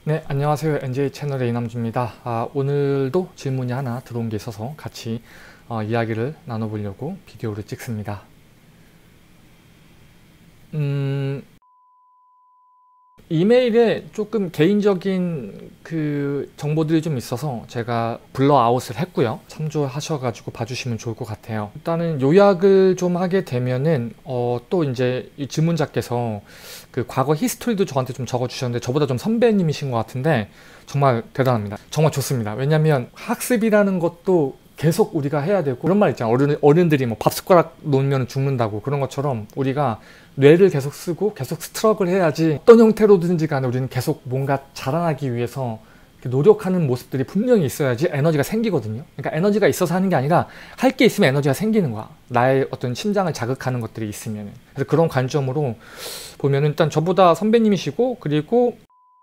네, 안녕하세요. NJ 채널의 이남주입니다. 오늘도 질문이 하나 들어온 게 있어서 같이 이야기를 나눠보려고 비디오를 찍습니다. 이메일에 조금 개인적인 정보들이 좀 있어서 제가 블러아웃을 했고요. 참조하셔가지고 봐주시면 좋을 것 같아요. 일단은 요약을 좀 하게 되면은 또 이제 이 질문자께서 과거 히스토리도 저한테 좀 적어주셨는데 저보다 좀 선배님이신 것 같은데 정말 대단합니다. 정말 좋습니다. 왜냐면 학습이라는 것도 계속 우리가 해야 되고 그런 말 있잖아요. 어른들이 뭐 밥 숟가락 놓으면 죽는다고 그런 것처럼 우리가 뇌를 계속 쓰고 계속 스트럭을 해야지 어떤 형태로든지 간에 우리는 계속 뭔가 자라나기 위해서 노력하는 모습들이 분명히 있어야지 에너지가 생기거든요. 그러니까 에너지가 있어서 하는 게 아니라 할 게 있으면 에너지가 생기는 거야. 나의 어떤 심장을 자극하는 것들이 있으면. 그래서 그런 관점으로 보면 일단 저보다 선배님이시고 그리고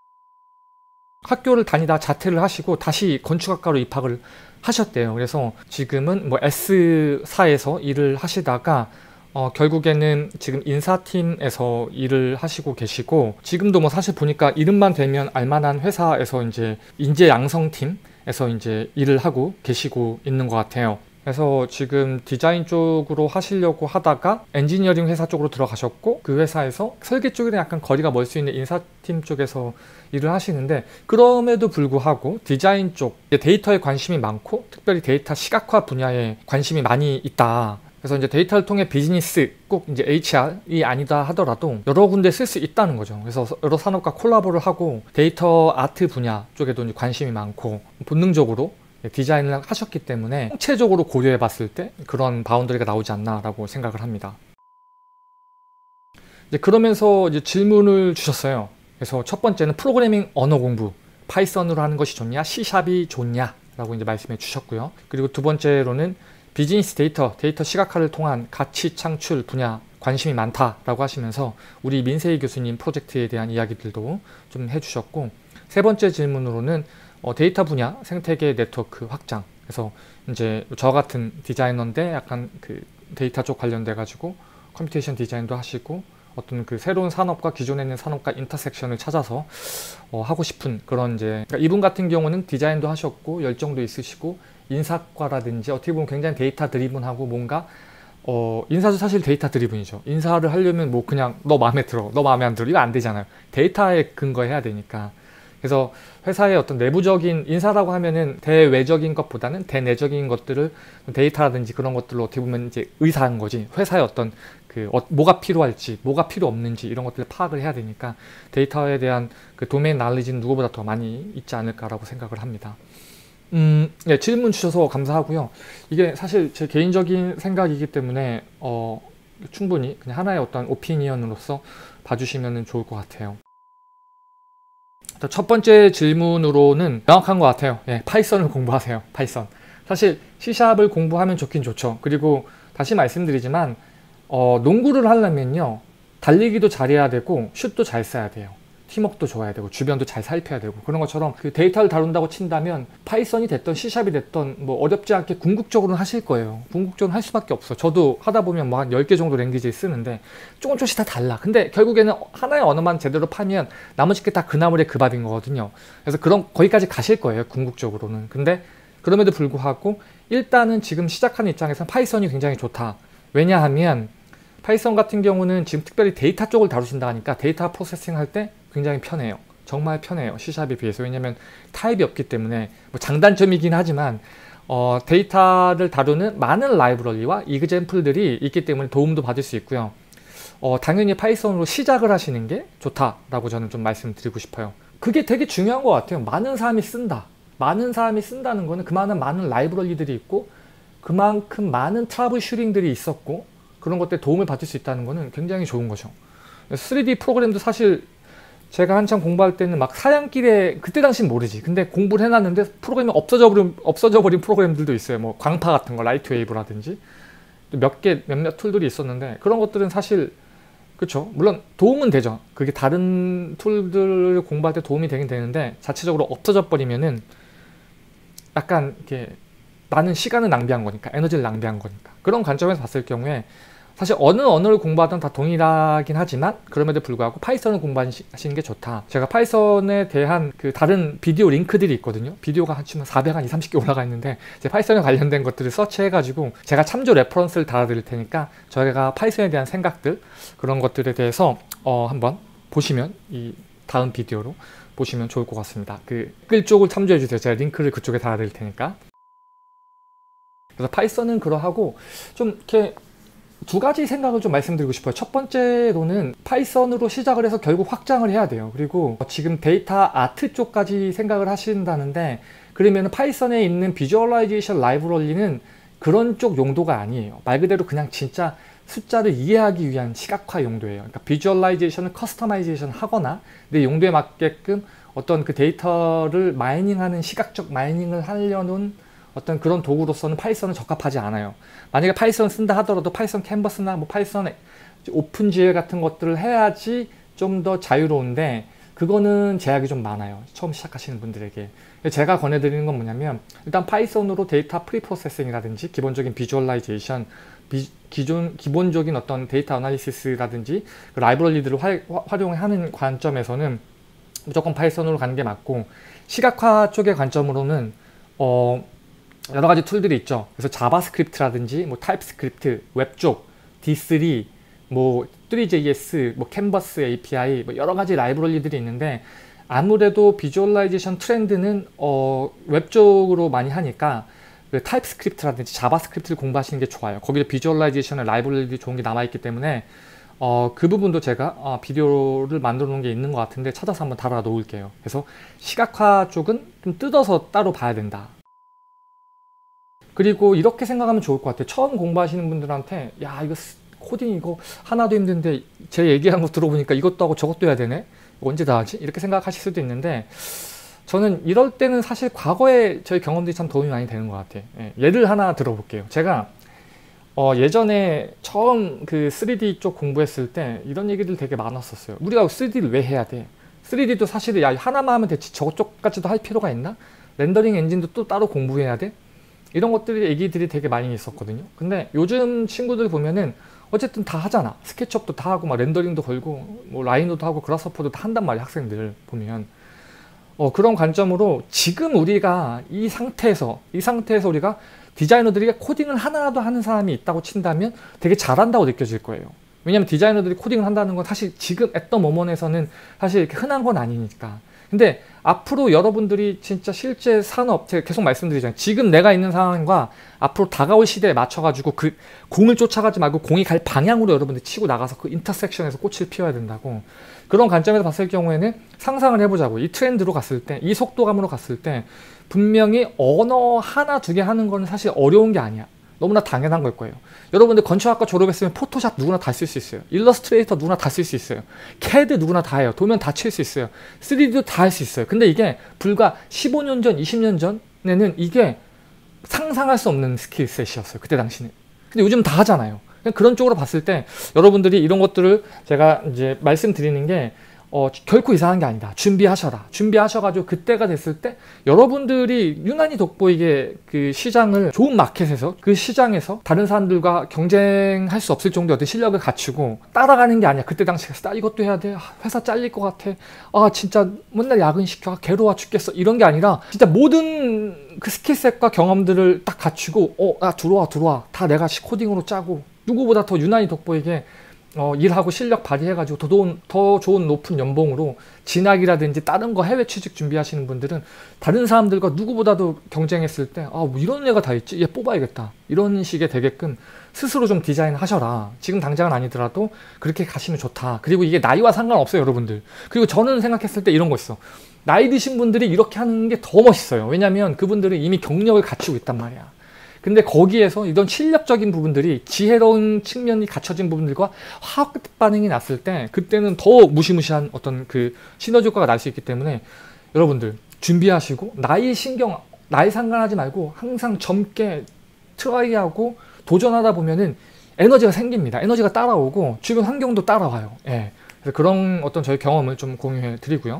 학교를 다니다 자퇴를 하시고 다시 건축학과로 입학을 하셨대요. 그래서 지금은 뭐 S사에서 일을 하시다가 결국에는 지금 인사팀에서 일을 하시고 계시고 지금도 뭐 사실 보니까 이름만 대면 알만한 회사에서 이제 인재 양성팀에서 이제 일을 하고 계시고 있는 것 같아요. 그래서 지금 디자인 쪽으로 하시려고 하다가 엔지니어링 회사 쪽으로 들어가셨고 그 회사에서 설계 쪽이랑 약간 거리가 멀 수 있는 인사팀 쪽에서 일을 하시는데 그럼에도 불구하고 디자인 쪽 데이터에 관심이 많고 특별히 데이터 시각화 분야에 관심이 많이 있다. 그래서 이제 데이터를 통해 비즈니스 꼭 이제 HR이 아니다 하더라도 여러 군데 쓸 수 있다는 거죠. 그래서 여러 산업과 콜라보를 하고 데이터 아트 분야 쪽에도 이제 관심이 많고 본능적으로 디자인을 하셨기 때문에 총체적으로 고려해 봤을 때 그런 바운더리가 나오지 않나 라고 생각을 합니다. 이제 그러면서 이제 질문을 주셨어요. 그래서 첫 번째는 프로그래밍 언어 공부 파이썬으로 하는 것이 좋냐 C샵이 좋냐 라고 이제 말씀해 주셨고요. 그리고 두 번째로는 비즈니스 데이터 시각화를 통한 가치 창출 분야 관심이 많다라고 하시면서 우리 민세희 교수님 프로젝트에 대한 이야기들도 좀 해주셨고 세 번째 질문으로는 데이터 분야 생태계 네트워크 확장. 그래서 이제 저 같은 디자이너인데 약간 데이터 쪽 관련돼 가지고 컴퓨테이션 디자인도 하시고 어떤 새로운 산업과 기존에 있는 산업과 인터섹션을 찾아서 하고 싶은 그런 이제 그러니까 이분 같은 경우는 디자인도 하셨고 열정도 있으시고 인사과라든지 어떻게 보면 굉장히 데이터 드리븐하고 뭔가 인사도 사실 데이터 드리븐이죠. 인사를 하려면 뭐 그냥 너 마음에 들어 너 마음에 안 들어 이거 안 되잖아요. 데이터에 근거해야 되니까. 그래서 회사의 어떤 내부적인 인사라고 하면은 대외적인 것보다는 대내적인 것들을 데이터라든지 그런 것들로 어떻게 보면 이제 의사한 거지. 회사의 어떤 뭐가 필요할지, 뭐가 필요 없는지 이런 것들을 파악을 해야 되니까 데이터에 대한 도메인 날리지는 누구보다 더 많이 있지 않을까라고 생각을 합니다. 네, 질문 주셔서 감사하고요. 이게 사실 제 개인적인 생각이기 때문에 충분히 그냥 하나의 어떤 오피니언으로서 봐주시면 좋을 것 같아요. 첫 번째 질문으로는 명확한 것 같아요. 예, 파이썬을 공부하세요. 파이썬. 사실 C샵을 공부하면 좋긴 좋죠. 그리고 다시 말씀드리지만 농구를 하려면요. 달리기도 잘해야 되고 슛도 잘 쏴야 돼요. 팀워크도 좋아야 되고 주변도 잘 살펴야 되고 그런 것처럼 데이터를 다룬다고 친다면 파이썬이 됐던 C샵이 됐던 뭐 어렵지 않게 궁극적으로는 하실 거예요. 궁극적으로는 할 수밖에 없어. 저도 하다 보면 뭐 한 10개 정도 랭귀지를 쓰는데 조금씩 다 달라. 근데 결국에는 하나의 언어만 제대로 파면 나머지 게 다 그 나물의 그 밥인 거거든요. 그래서 거기까지 가실 거예요. 궁극적으로는. 근데 그럼에도 불구하고 일단은 지금 시작하는 입장에서는 파이썬이 굉장히 좋다. 왜냐하면 파이썬 같은 경우는 지금 특별히 데이터 쪽을 다루신다 하니까 데이터 프로세싱 할 때 굉장히 편해요. 정말 편해요. C샵에 비해서. 왜냐면 타입이 없기 때문에 뭐 장단점이긴 하지만 데이터를 다루는 많은 라이브러리와 이그젬플들이 있기 때문에 도움도 받을 수 있고요. 당연히 파이썬으로 시작을 하시는 게 좋다라고 저는 좀 말씀드리고 싶어요. 그게 되게 중요한 것 같아요. 많은 사람이 쓴다. 많은 사람이 쓴다는 거는 그만한 많은 라이브러리들이 있고 그만큼 많은 트러블 슈팅들이 있었고 그런 것들에 도움을 받을 수 있다는 거는 굉장히 좋은 거죠. 3D 프로그램도 사실 제가 한참 공부할 때는 막 사냥길에 그때 당시는 모르지. 근데 공부를 해놨는데 프로그램이 없어져 버린 프로그램들도 있어요. 뭐 광파 같은 거, 라이트웨이브라든지 몇몇 툴들이 있었는데 그런 것들은 사실 그렇죠. 물론 도움은 되죠. 그게 다른 툴들을 공부할 때 도움이 되긴 되는데 자체적으로 없어져 버리면은 약간 이렇게 나는 시간을 낭비한 거니까 에너지를 낭비한 거니까 그런 관점에서 봤을 경우에 사실 어느 언어를 공부하든 다 동일하긴 하지만 그럼에도 불구하고 파이썬을 공부하시는 게 좋다. 제가 파이썬에 대한 그 다른 비디오 링크들이 있거든요. 비디오가 한 430개 올라가 있는데 제 파이썬에 관련된 것들을 서치해가지고 제가 참조 레퍼런스를 달아드릴 테니까 저희가 파이썬에 대한 생각들 그런 것들에 대해서 한번 보시면 이 다음 비디오로 보시면 좋을 것 같습니다. 그 댓글 쪽을 참조해 주세요. 제가 링크를 그쪽에 달아드릴 테니까. 그래서 파이썬은 그러하고 좀 이렇게 두 가지 생각을 좀 말씀드리고 싶어요. 첫 번째로는 파이썬으로 시작을 해서 결국 확장을 해야 돼요. 그리고 지금 데이터 아트 쪽까지 생각을 하신다는데 그러면 파이썬에 있는 비주얼라이제이션 라이브러리는 그런 쪽 용도가 아니에요. 말 그대로 그냥 진짜 숫자를 이해하기 위한 시각화 용도예요. 그러니까 비주얼라이제이션을 커스터마이제이션 하거나 내 용도에 맞게끔 어떤 그 데이터를 마이닝하는 시각적 마이닝을 하려는 어떤 그런 도구로서는 파이썬은 적합하지 않아요. 만약에 파이썬 쓴다 하더라도 파이썬 캔버스나 뭐 파이썬 오픈GL 같은 것들을 해야지 좀 더 자유로운데 그거는 제약이 좀 많아요. 처음 시작하시는 분들에게. 제가 권해드리는 건 뭐냐면 일단 파이썬으로 데이터 프리프로세싱이라든지 기본적인 비주얼라이제이션 기본적인 어떤 데이터 어나리시스라든지 그 라이브러리들을 활용하는 관점에서는 무조건 파이썬으로 가는 게 맞고 시각화 쪽의 관점으로는 여러 가지 툴들이 있죠. 그래서 자바스크립트라든지 뭐 타입스크립트, 웹 쪽, D3, 뭐 3JS, 뭐 캔버스 API, 뭐 여러 가지 라이브러리들이 있는데 아무래도 비주얼라이제이션 트렌드는 웹 쪽으로 많이 하니까 그 타입스크립트라든지 자바스크립트를 공부하시는 게 좋아요. 거기에 비주얼라이제이션의 라이브러리들이 좋은 게 남아있기 때문에 그 부분도 제가 비디오를 만들어 놓은 게 있는 것 같은데 찾아서 한번 달아 놓을게요. 그래서 시각화 쪽은 좀 뜯어서 따로 봐야 된다. 그리고 이렇게 생각하면 좋을 것 같아요. 처음 공부하시는 분들한테 야 이거 코딩 이거 하나도 힘든데 제 얘기한 거 들어보니까 이것도 하고 저것도 해야 되네? 언제 다 하지? 이렇게 생각하실 수도 있는데 저는 이럴 때는 사실 과거에 저희 경험들이 참 도움이 많이 되는 것 같아요. 예를 하나 들어볼게요. 제가 예전에 처음 그 3D 쪽 공부했을 때 이런 얘기들 되게 많았었어요. 우리가 3D를 왜 해야 돼? 3D도 사실 야 하나만 하면 됐지 저쪽까지도 할 필요가 있나? 렌더링 엔진도 또 따로 공부해야 돼? 이런 것들이 얘기들이 되게 많이 있었거든요. 근데 요즘 친구들 보면은 어쨌든 다 하잖아. 스케치업도 다 하고 막 렌더링도 걸고 뭐 라이노도 하고 그라스호퍼도 다 한단 말이야. 학생들 보면 그런 관점으로 지금 우리가 이 상태에서 우리가 디자이너들이 코딩을 하나라도 하는 사람이 있다고 친다면 되게 잘한다고 느껴질 거예요. 왜냐면 디자이너들이 코딩을 한다는 건 사실 지금 at the moment에서는 사실 이렇게 흔한 건 아니니까. 근데 앞으로 여러분들이 진짜 실제 산업, 제가 계속 말씀드리잖아요. 지금 내가 있는 상황과 앞으로 다가올 시대에 맞춰가지고 그 공을 쫓아가지 말고 공이 갈 방향으로 여러분들이 치고 나가서 그 인터섹션에서 꽃을 피워야 된다고. 그런 관점에서 봤을 경우에는 상상을 해보자고. 이 트렌드로 갔을 때, 이 속도감으로 갔을 때 분명히 언어 하나 두 개 하는 거는 사실 어려운 게 아니야. 너무나 당연한 걸 거예요. 여러분들 건축학과 졸업했으면 포토샵 누구나 다 쓸 수 있어요. 일러스트레이터 누구나 다 쓸 수 있어요. CAD 누구나 다 해요. 도면 다 칠 수 있어요. 3D도 다 할 수 있어요. 근데 이게 불과 15년 전, 20년 전에는 이게 상상할 수 없는 스킬셋이었어요. 그때 당시는. 근데 요즘 다 하잖아요. 그런 쪽으로 봤을 때 여러분들이 이런 것들을 제가 이제 말씀드리는 게 결코 이상한 게 아니다. 준비하셔라. 준비하셔가지고 그때가 됐을 때 여러분들이 유난히 돋보이게 그 시장을 좋은 마켓에서 그 시장에서 다른 사람들과 경쟁할 수 없을 정도의 어떤 실력을 갖추고 따라가는 게 아니야. 그때 당시에 이것도 해야 돼. 회사 잘릴 것 같아. 진짜 맨날 야근시켜. 괴로워 죽겠어. 이런 게 아니라 진짜 모든 그 스킬셋과 경험들을 딱 갖추고 들어와. 다 내가 코딩으로 짜고 누구보다 더 유난히 돋보이게 일하고 실력 발휘해가지고 더 좋은 높은 연봉으로 진학이라든지 다른 거 해외 취직 준비하시는 분들은 다른 사람들과 누구보다도 경쟁했을 때 뭐 이런 애가 다 있지? 얘 뽑아야겠다. 이런 식의 되게끔 스스로 좀 디자인 하셔라. 지금 당장은 아니더라도 그렇게 가시면 좋다. 그리고 이게 나이와 상관없어요, 여러분들. 그리고 저는 생각했을 때 이런 거 있어. 나이 드신 분들이 이렇게 하는 게 더 멋있어요. 왜냐면 그분들은 이미 경력을 갖추고 있단 말이야. 근데 거기에서 이런 실력적인 부분들이 지혜로운 측면이 갖춰진 부분들과 화학 반응이 났을 때 그때는 더 무시무시한 어떤 그 시너지 효과가 날 수 있기 때문에 여러분들 준비하시고 나이 상관하지 말고 항상 젊게 트라이하고 도전하다 보면은 에너지가 생깁니다. 에너지가 따라오고 주변 환경도 따라와요. 그래서 그런 어떤 저희 경험을 좀 공유해 드리고요.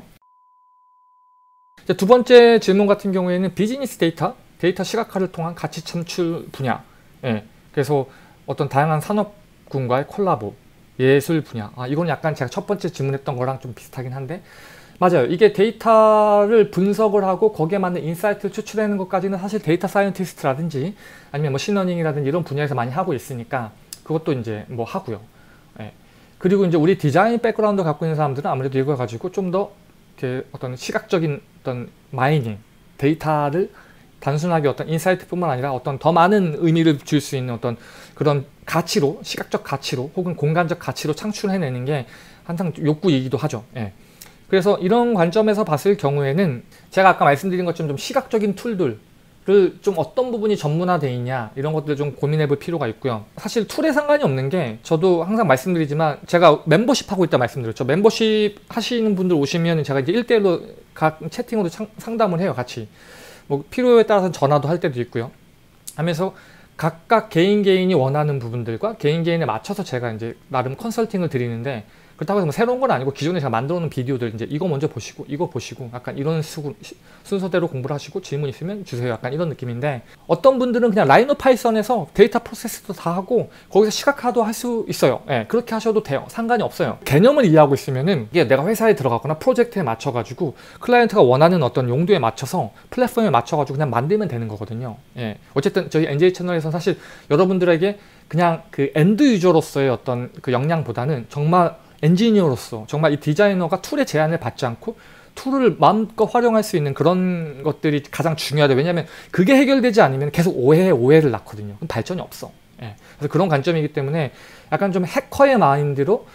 두 번째 질문 같은 경우에는 비즈니스 데이터 시각화를 통한 가치 창출 분야. 그래서 어떤 다양한 산업 적군과의 콜라보, 예술 분야. 이건 약간 제가 첫 번째 질문했던 거랑 좀 비슷하긴 한데 맞아요. 이게 데이터를 분석을 하고 거기에 맞는 인사이트를 추출하는 것까지는 사실 데이터 사이언티스트라든지 아니면 뭐 신러닝이라든지 이런 분야에서 많이 하고 있으니까 그것도 이제 뭐 하고요. 예. 그리고 이제 우리 디자인 백그라운드 갖고 있는 사람들은 아무래도 이거 가지고 좀 더 이렇게 어떤 시각적인 어떤 마이닝, 데이터를 단순하게 어떤 인사이트뿐만 아니라 어떤 더 많은 의미를 줄 수 있는 어떤 그런 가치로, 시각적 가치로 혹은 공간적 가치로 창출해내는 게 항상 욕구이기도 하죠. 예. 그래서 이런 관점에서 봤을 경우에는 제가 아까 말씀드린 것처럼 좀 시각적인 툴들을 좀 어떤 부분이 전문화되어 있냐 이런 것들 좀 고민해 볼 필요가 있고요. 사실 툴에 상관이 없는 게 저도 항상 말씀드리지만 제가 멤버십 하고 있다 말씀드렸죠. 멤버십 하시는 분들 오시면 제가 이제 1대1로 각 채팅으로 상담을 해요. 같이. 뭐 필요에 따라서 전화도 할 때도 있고요. 하면서 각각 개인이 원하는 부분들과 개인에 맞춰서 제가 이제 나름 컨설팅을 드리는데 그렇다고 해서 뭐 새로운 건 아니고 기존에 제가 만들어 놓은 비디오들 이제 이거 먼저 보시고 이거 보시고 약간 이런 순서대로 공부를 하시고 질문 있으면 주세요. 약간 이런 느낌인데 어떤 분들은 그냥 라이노 파이썬에서 데이터 프로세스도 다 하고 거기서 시각화도 할 수 있어요. 예, 그렇게 하셔도 돼요. 상관이 없어요. 개념을 이해하고 있으면은 이게 내가 회사에 들어가거나 프로젝트에 맞춰가지고 클라이언트가 원하는 어떤 용도에 맞춰서 플랫폼에 맞춰가지고 그냥 만들면 되는 거거든요. 예, 어쨌든 저희 NJ 채널에서 사실 여러분들에게 그냥 그 엔드 유저로서의 어떤 그 역량보다는 정말 엔지니어로서 정말 이 디자이너가 툴의 제한을 받지 않고 툴을 마음껏 활용할 수 있는 그런 것들이 가장 중요하다. 왜냐하면 그게 해결되지 않으면 계속 오해를 낳거든요. 그럼 발전이 없어. 예. 그래서 그런 관점이기 때문에 약간 좀 해커의 마인드로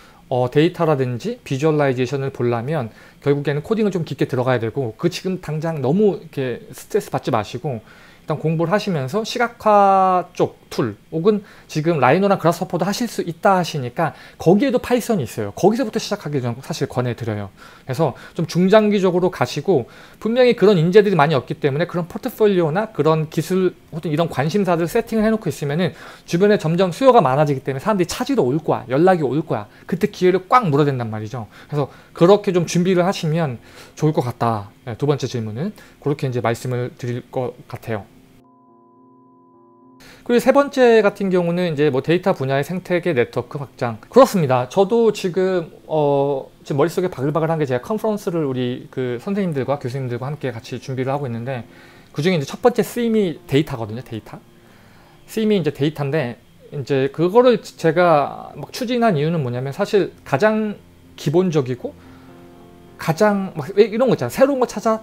데이터라든지 비주얼라이제이션을 보려면 결국에는 코딩을 좀 깊게 들어가야 되고 그 지금 당장 너무 이렇게 스트레스 받지 마시고 일단 공부를 하시면서 시각화 쪽 툴 혹은 지금 라이노나 그라스호퍼도 하실 수 있다 하시니까 거기에도 파이썬이 있어요. 거기서부터 시작하기 전 사실 권해드려요. 그래서 좀 중장기적으로 가시고 분명히 그런 인재들이 많이 없기 때문에 그런 포트폴리오나 그런 기술 혹은 이런 관심사들 세팅을 해놓고 있으면은 주변에 점점 수요가 많아지기 때문에 사람들이 찾으러 올 거야. 연락이 올 거야. 그때 기회를 꽉 물어댄단 말이죠. 그래서 그렇게 좀 준비를 하시면 좋을 것 같다. 네, 두 번째 질문은 그렇게 이제 말씀을 드릴 것 같아요. 그리고 세 번째 같은 경우는 이제 뭐 데이터 분야의 생태계 네트워크 확장. 그렇습니다. 저도 지금 지금 머릿속에 바글바글한 게 제가 컨퍼런스를 우리 그 선생님들과 교수님들과 함께 같이 준비를 하고 있는데 그중에 이제 첫 번째 쓰임이 데이터거든요. 데이터. 쓰임이 이제 데이터인데 이제 그거를 제가 막 추진한 이유는 뭐냐면 사실 가장 기본적이고 가장 막 이런 거 있잖아요. 새로운 거 찾아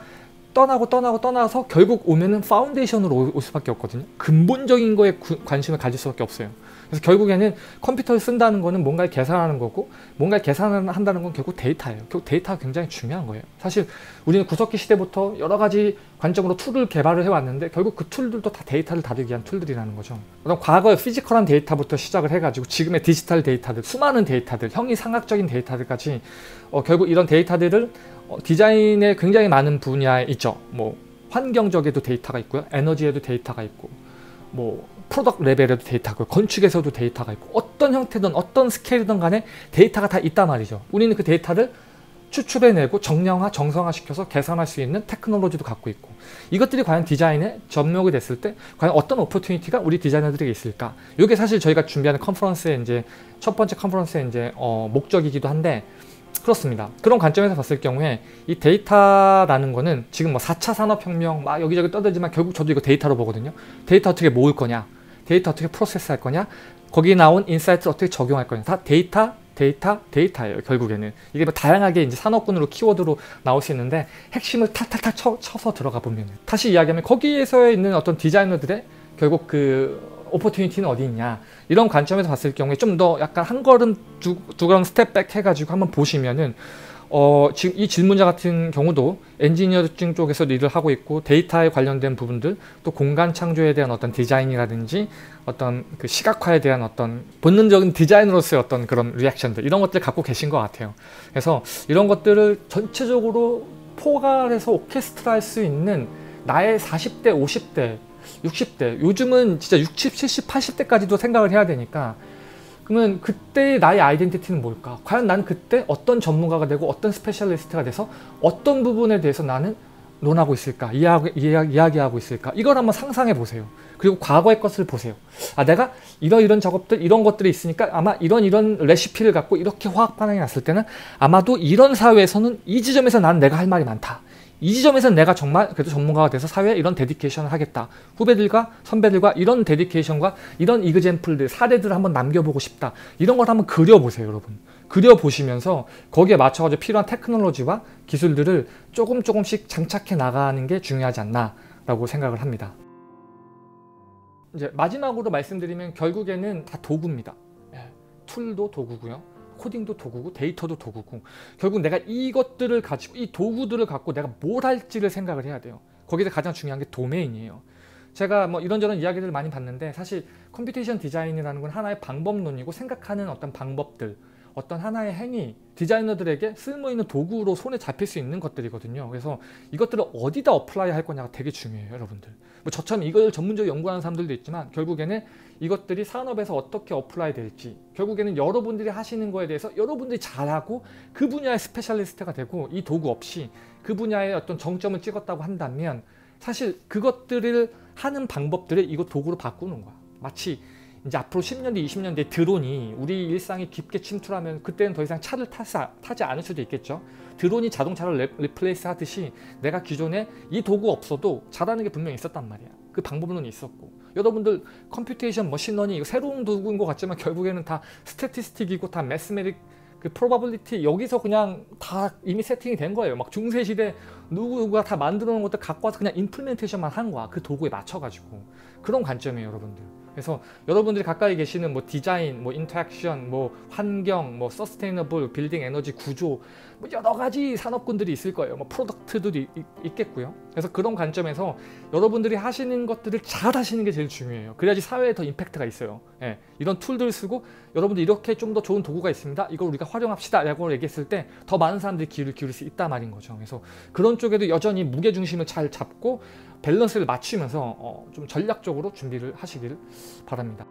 떠나서 결국 오면은 파운데이션으로 올 수밖에 없거든요. 근본적인 거에 관심을 가질 수밖에 없어요. 그래서 결국에는 컴퓨터를 쓴다는 거는 뭔가를 계산하는 거고 뭔가를 계산한다는 건 결국 데이터예요. 결국 데이터가 굉장히 중요한 거예요. 사실 우리는 구석기 시대부터 여러 가지 관점으로 툴을 개발을 해왔는데 결국 그 툴들도 다 데이터를 다루기 위한 툴들이라는 거죠. 그럼 과거의 피지컬한 데이터부터 시작을 해가지고 지금의 디지털 데이터들, 수많은 데이터들, 형이상학적인 데이터들까지 결국 이런 데이터들을 디자인에 굉장히 많은 분야에 있죠. 뭐 환경적에도 데이터가 있고요. 에너지에도 데이터가 있고 뭐 프로덕트 레벨에도 데이터가 있고 건축에서도 데이터가 있고 어떤 형태든 어떤 스케일이든 간에 데이터가 다 있단 말이죠. 우리는 그 데이터를 추출해내고 정량화, 정성화시켜서 계산할 수 있는 테크놀로지도 갖고 있고 이것들이 과연 디자인에 접목이 됐을 때 과연 어떤 오퍼튜니티가 우리 디자이너들에게 있을까? 이게 사실 저희가 준비하는 컨퍼런스의 이제 첫 번째 컨퍼런스의 이제 목적이기도 한데 그렇습니다. 그런 관점에서 봤을 경우에 이 데이터라는 거는 지금 뭐 4차 산업혁명 막 여기저기 떠들지만 결국 저도 이거 데이터로 보거든요. 데이터 어떻게 모을 거냐, 데이터 어떻게 프로세스 할 거냐, 거기에 나온 인사이트를 어떻게 적용할 거냐, 다 데이터예요. 결국에는 이게 뭐 다양하게 이제 산업군으로 키워드로 나올 수 있는데 핵심을 탈탈탈 쳐서 들어가 보면 다시 이야기하면 거기에서 있는 어떤 디자이너들의 결국 그 오퍼튜니티는 어디 있냐 이런 관점에서 봤을 경우에 좀 더 약간 한 걸음 두 걸음 스텝백 해가지고 한번 보시면은 지금 이 질문자 같은 경우도 엔지니어링 쪽에서 일을 하고 있고 데이터에 관련된 부분들 또 공간 창조에 대한 어떤 디자인이라든지 어떤 그 시각화에 대한 어떤 본능적인 디자인으로서의 어떤 그런 리액션들 이런 것들 갖고 계신 것 같아요. 그래서 이런 것들을 전체적으로 포괄해서 오케스트라 할 수 있는 나의 40대, 50대 60대, 요즘은 진짜 60, 70, 80대까지도 생각을 해야 되니까 그러면 그때의 나의 아이덴티티는 뭘까? 과연 난 그때 어떤 전문가가 되고 어떤 스페셜리스트가 돼서 어떤 부분에 대해서 나는 논하고 있을까? 이야기하고 있을까? 이걸 한번 상상해 보세요. 그리고 과거의 것을 보세요. 아, 내가 이런 작업들, 이런 것들이 있으니까 아마 이런 레시피를 갖고 이렇게 화학 반응이 났을 때는 아마도 이런 사회에서는 이 지점에서 난 내가 할 말이 많다. 이 지점에서는 내가 정말 그래도 전문가가 돼서 사회에 이런 데디케이션을 하겠다. 후배들과 선배들과 이런 데디케이션과 이런 이그젬플들, 사례들을 한번 남겨보고 싶다. 이런 걸 한번 그려보세요, 여러분. 그려보시면서 거기에 맞춰가지고 필요한 테크놀로지와 기술들을 조금씩 장착해 나가는 게 중요하지 않나라고 생각을 합니다. 이제 마지막으로 말씀드리면 결국에는 다 도구입니다. 예, 툴도 도구고요. 코딩도 도구고 데이터도 도구고 결국 내가 이것들을 가지고 이 도구들을 갖고 내가 뭘 할지를 생각을 해야 돼요. 거기서 가장 중요한 게 도메인이에요. 제가 뭐 이런저런 이야기들을 많이 봤는데 사실 컴퓨테이션 디자인이라는 건 하나의 방법론이고 생각하는 어떤 방법들 어떤 하나의 행위, 디자이너들에게 쓸모있는 도구로 손에 잡힐 수 있는 것들이거든요. 그래서 이것들을 어디다 어플라이 할 거냐가 되게 중요해요, 여러분들. 뭐 저처럼 이걸 전문적으로 연구하는 사람들도 있지만 결국에는 이것들이 산업에서 어떻게 어플라이 될지 결국에는 여러분들이 하시는 거에 대해서 여러분들이 잘하고 그 분야의 스페셜리스트가 되고 이 도구 없이 그 분야의 어떤 정점을 찍었다고 한다면 사실 그것들을 하는 방법들을 이거 도구로 바꾸는 거야. 마치 이제 앞으로 10년 뒤, 20년 뒤에 드론이 우리 일상에 깊게 침투하면 그때는 더 이상 차를 타지 않을 수도 있겠죠. 드론이 자동차를 리플레이스 하듯이 내가 기존에 이 도구 없어도 잘하는 게 분명히 있었단 말이야. 그 방법론이 있었고 여러분들 컴퓨테이션, 머신러닝 이거 새로운 도구인 것 같지만 결국에는 다 스태티스틱이고 다 매스메릭 그 프로바빌리티 여기서 그냥 다 이미 세팅이 된 거예요. 막 중세시대 누구가 다 만들어 놓은 것들 갖고 와서 그냥 임플멘테이션만 한 거야. 그 도구에 맞춰가지고. 그런 관점이에요, 여러분들. 그래서 여러분들이 가까이 계시는 뭐 디자인, 뭐 인터랙션, 뭐 환경, 뭐 서스테이너블, 빌딩 에너지 구조 뭐 여러 가지 산업군들이 있을 거예요. 뭐 프로덕트도 있겠고요. 그래서 그런 관점에서 여러분들이 하시는 것들을 잘 하시는 게 제일 중요해요. 그래야지 사회에 더 임팩트가 있어요. 예, 이런 툴들을 쓰고 여러분들 이렇게 좀 더 좋은 도구가 있습니다. 이걸 우리가 활용합시다 라고 얘기했을 때 더 많은 사람들이 귀를 기울일 수 있단 말인 거죠. 그래서 그런 쪽에도 여전히 무게중심을 잘 잡고 밸런스를 맞추면서 좀 전략적으로 준비를 하시길 바랍니다.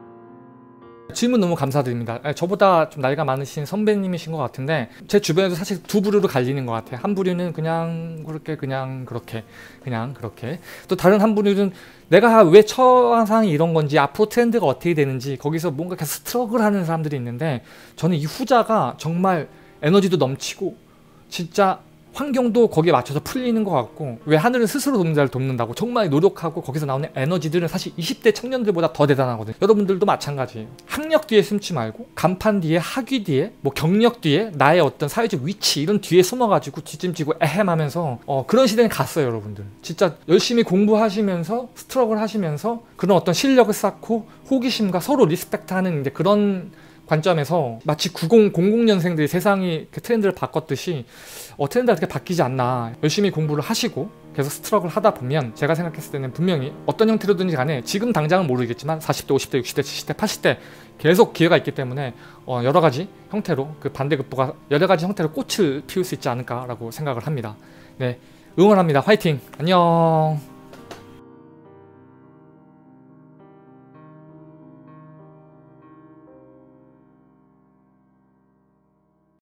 질문 너무 감사드립니다. 저보다 좀 나이가 많으신 선배님이신 것 같은데 제 주변에도 사실 두 부류로 갈리는 것 같아요. 한 부류는 그냥 그렇게 또 다른 한 부류는 내가 왜 처한 상황이 이런 건지 앞으로 트렌드가 어떻게 되는지 거기서 뭔가 계속 스트러글 하는 사람들이 있는데 저는 이 후자가 정말 에너지도 넘치고 진짜 환경도 거기에 맞춰서 풀리는 것 같고 왜 하늘은 스스로 돕는 자를 돕는다고 정말 노력하고 거기서 나오는 에너지들은 사실 20대 청년들보다 더 대단하거든요. 여러분들도 마찬가지예요. 학력 뒤에 숨지 말고 간판 뒤에 학위 뒤에 뭐 경력 뒤에 나의 어떤 사회적 위치 이런 뒤에 숨어가지고 뒷짐지고 에헴하면서 그런 시대는 갔어요. 여러분들 진짜 열심히 공부하시면서 스트러글 하시면서 그런 어떤 실력을 쌓고 호기심과 서로 리스펙트하는 이제 그런 관점에서 마치 00년생들이 세상이 트렌드를 바꿨듯이 트렌드가 그렇게 바뀌지 않나. 열심히 공부를 하시고 계속 스트러글 하다 보면 제가 생각했을 때는 분명히 어떤 형태로든지 간에 지금 당장은 모르겠지만 40대, 50대, 60대, 70대, 80대 계속 기회가 있기 때문에 여러 가지 형태로 그 반대급부가 여러 가지 형태로 꽃을 피울 수 있지 않을까라고 생각을 합니다. 네, 응원합니다. 화이팅! 안녕!